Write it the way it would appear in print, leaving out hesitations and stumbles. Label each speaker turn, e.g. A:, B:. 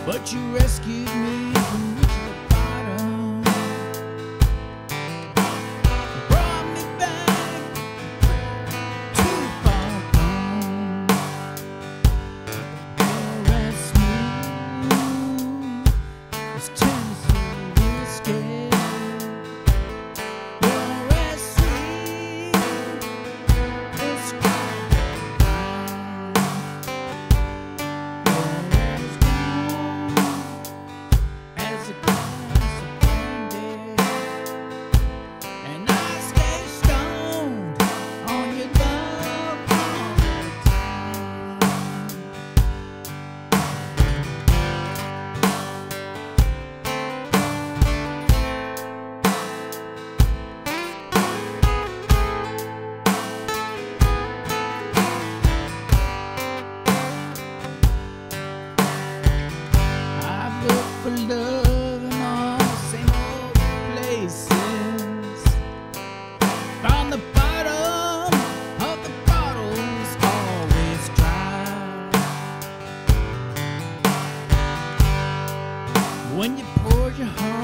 A: but you rescued me from the bottom. Brought me back too far gone. You're as smooth as Tennessee whiskey. You're as sweet as strawberry wine. As a glass of brandy, and I stay stoned on your love all the time. I've looked for love in all the same old places. Found the bottom of the bottle's always dry. When you poured your heart